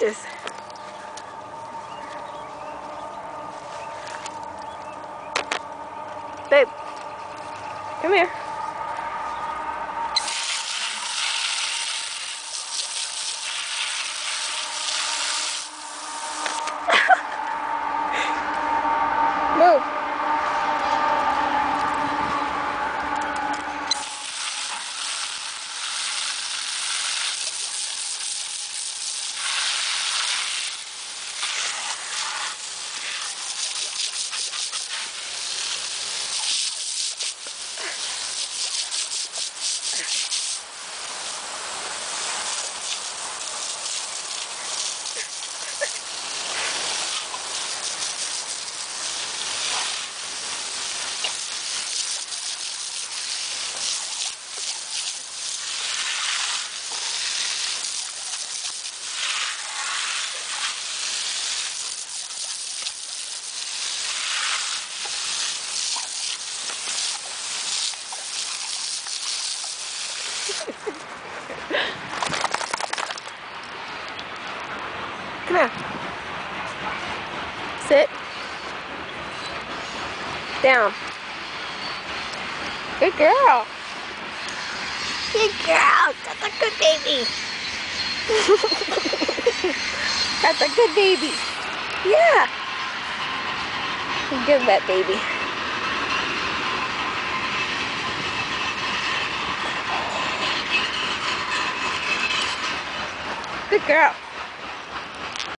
gracious. Babe, come here. Move. Come here. Sit. Down. Good girl. Good girl. That's a good baby. That's a good baby. Yeah. Good wet baby. Good girl.